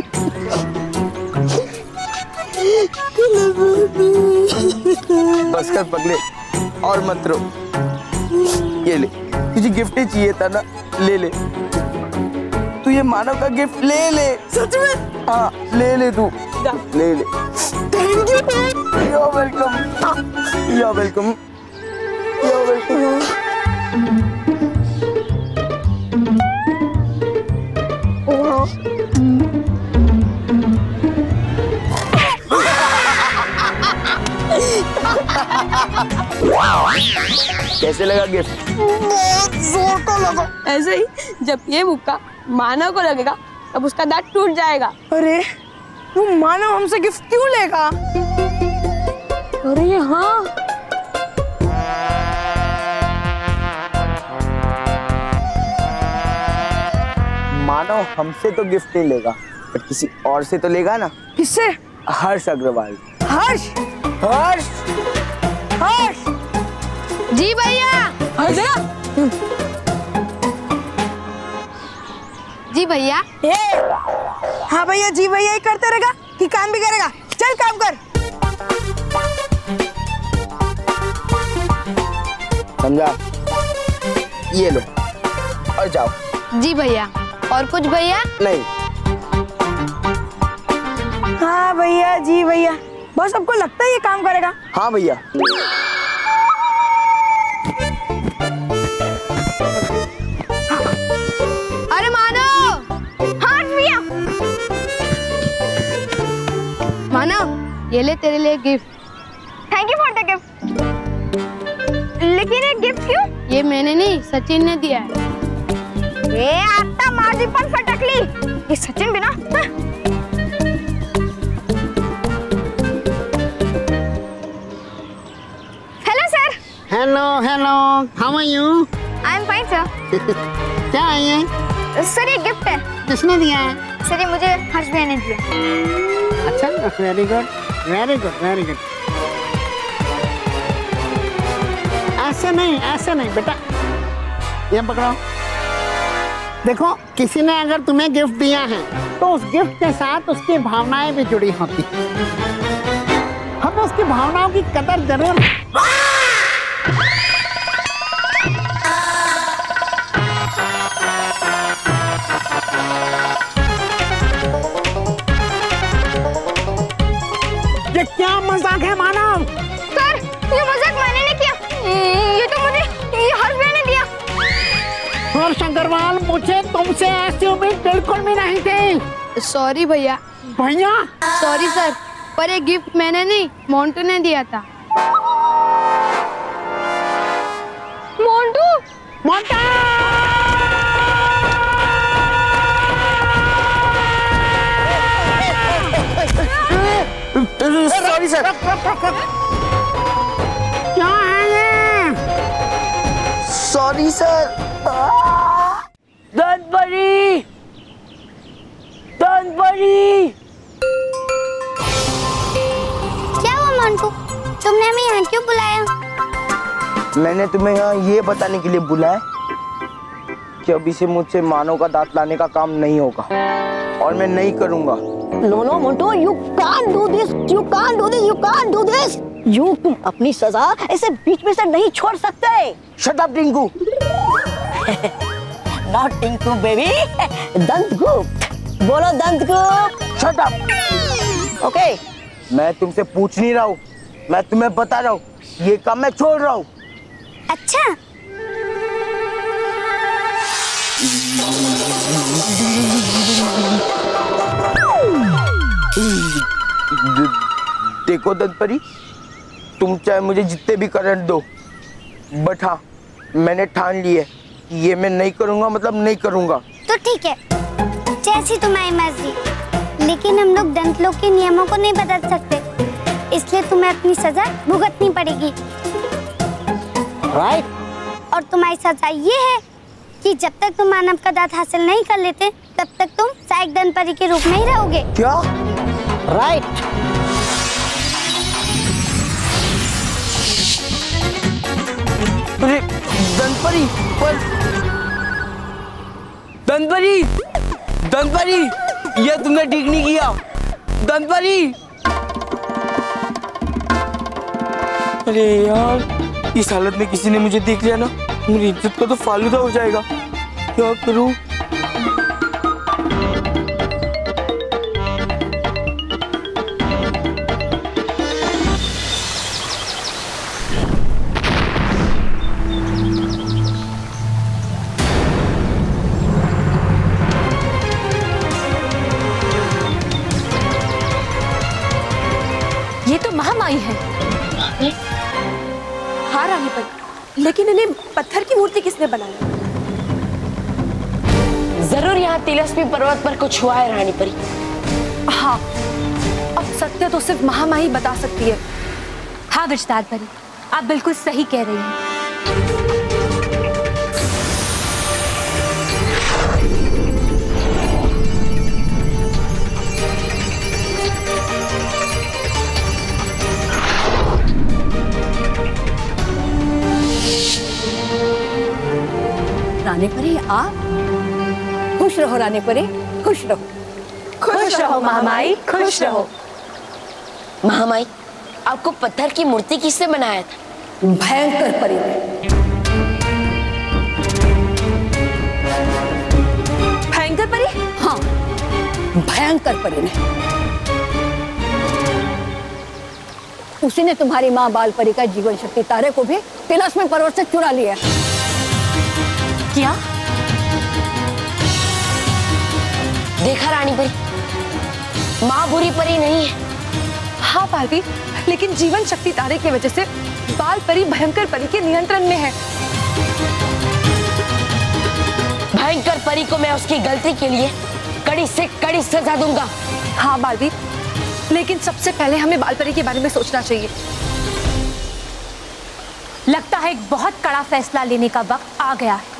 बस कर पगले, और मत रो। ये ले, तुझे गिफ्ट ही चाहिए था ना, ले ले। ये मानव का गिफ्ट ले ले। सच में? हाँ ले ले तू, ले ले। Thank you. You are welcome, you are welcome, you are welcome. कैसे लगा गिफ्ट? बहुत जोर का लगा। ऐसे ही जब ये मुक्का मानव को लगेगा तब उसका दांत टूट जाएगा। अरे वो मानव हमसे गिफ्ट क्यों लेगा? अरे हाँ, मानव हमसे तो गिफ्ट नहीं लेगा, पर किसी और से तो लेगा ना। किससे? हर्ष अग्रवाल। हर्ष? हर्ष? हर्ष? जी भैया। जी भैया। हाँ भैया, जी भैया ही करते रहेगा कि काम भी करेगा? चल काम कर। समझा? ये लो और जाओ। जी भैया। और कुछ भैया? नहीं। हाँ भैया, जी भैया। बस आपको लगता है ये काम करेगा? हाँ भैया। अरे मानव। हाँ भैया। मानव, ये ले तेरे लिए gift. Thank you for the gift. लेकिन ये गिफ्ट क्यों? ये मैंने नहीं, सचिन ने दिया है। ये आता माजी पर फटकली। ये सचिन बिना hello sir. Hello hello, how are you? I am fine sir. क्या है ये? सर ये गिफ्ट है। किसने दिया है? सर ये मुझे हर्ष भैया ने दिया। अच्छा, very good very good very good. ऐसे नहीं बेटा, ये पकड़ो। देखो, किसी ने अगर तुम्हें गिफ्ट दिया है तो उस गिफ्ट के साथ उसकी भावनाएं भी जुड़ी होती। हमें उसकी भावनाओं की कदर जरूर। ये क्या मजाक है मानव? सर ये मजाक मैंने नहीं किया। ये तो मुझे हर्ष भैया ने दिया। हर्ष अग्रवाल, मुझे तुमसे ऐसी उम्मीद बिल्कुल भी नहीं थी। सॉरी भैया। भैया? सॉरी सर, पर ये गिफ्ट मैंने नहीं, मोंटू ने दिया था। मोंटू? मोंटू! Sorry sir. क्या है ये? Sorry sir. धनपरी, धनपरी। क्या हुआ मोंटू? तुमने हमें यहाँ क्यों बुलाया? मैंने तुम्हें यहाँ ये बताने के लिए बुलाया कि अभी से मुझसे मानव का दांत लाने का काम नहीं होगा और मैं नहीं करूँगा। No Montu, you can't do this, you can't do this, you can't do this. तुम अपनी सजा ऐसे बीच में से नहीं छोड़ सकते। Shut up, Tinku. Not Tinku baby, Dantgupt. बोलो दंतगुप्त। Shut up। ओके। मैं तुमसे पूछ नहीं रहा हूँ, मैं तुम्हें बता रहा हूँ, ये काम मैं छोड़ रहा हूँ। अच्छा। देखो दंतपरी, तुम चाहे मुझे जितने भी करंट दो, बट हाँ, मैंने ठान ली है, ये मैं नहीं करूँगा, मतलब नहीं करूँगा। तो ठीक है, जैसी तुम्हारी मर्जी, लेकिन हम लोग दंतलोक के नियमों को नहीं बदल सकते, इसलिए तुम्हें अपनी सजा भुगतनी पड़ेगी। राइट। और तुम्हारी सजा ये है कि जब तक तुम मानव का दांत हासिल नहीं कर लेते, तब तक तुम सहायक दंतपरी के रूप में ही रहोगे। क्या? राइट। अरे दंतपरी, पर दंतपरी, दंतपरी, ये तुमने ठीक नहीं किया। दंतपरी। अरे यार, इस हालत में किसी ने मुझे देख लिया ना, मेरी इज्जत का तो फालूदा हो जाएगा। क्या करूं? रानी पर, लेकिन इन्हें पत्थर की मूर्ति किसने बनाया? जरूर यहाँ तिलस्मी पर्वत पर कुछ हुआ है रानी परी। हाँ, अब सत्य तो सिर्फ महामाई बता सकती है। हाँ विजदार परी, आप बिल्कुल सही कह रही हैं। रानी परी आप खुश रहो, रानी परी खुश रहो। खुश रहो महामाई, खुश रहो। महामाई, आपको पत्थर की मूर्ति किसने बनाया था? भयंकर परी ने। भयंकर परी? हाँ, भयंकर परी ने। उसी ने तुम्हारी माँ बाल परी का जीवन शक्ति तारे को भी तिलस्मी पर्वत से चुरा लिया। क्या? देखा रानी परी, माँ बुरी परी नहीं है। हाँ पार्वती, लेकिन जीवन शक्ति तारे की वजह से बाल परी भयंकर परी के नियंत्रण में है। भयंकर परी को मैं उसकी गलती के लिए कड़ी से कड़ी सजा दूंगा। हाँ बालवी, लेकिन सबसे पहले हमें बाल परी के बारे में सोचना चाहिए। लगता है एक बहुत कड़ा फैसला लेने का वक्त आ गया है।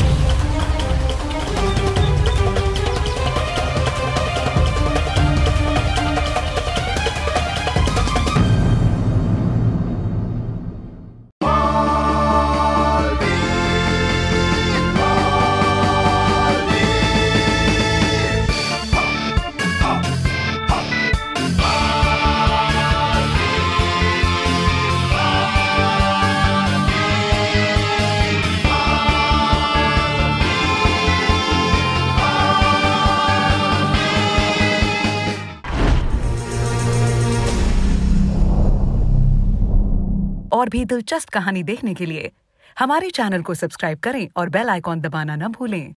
और भी दिलचस्प कहानी देखने के लिए हमारे चैनल को सब्सक्राइब करें और बेल आइकॉन दबाना न भूलें।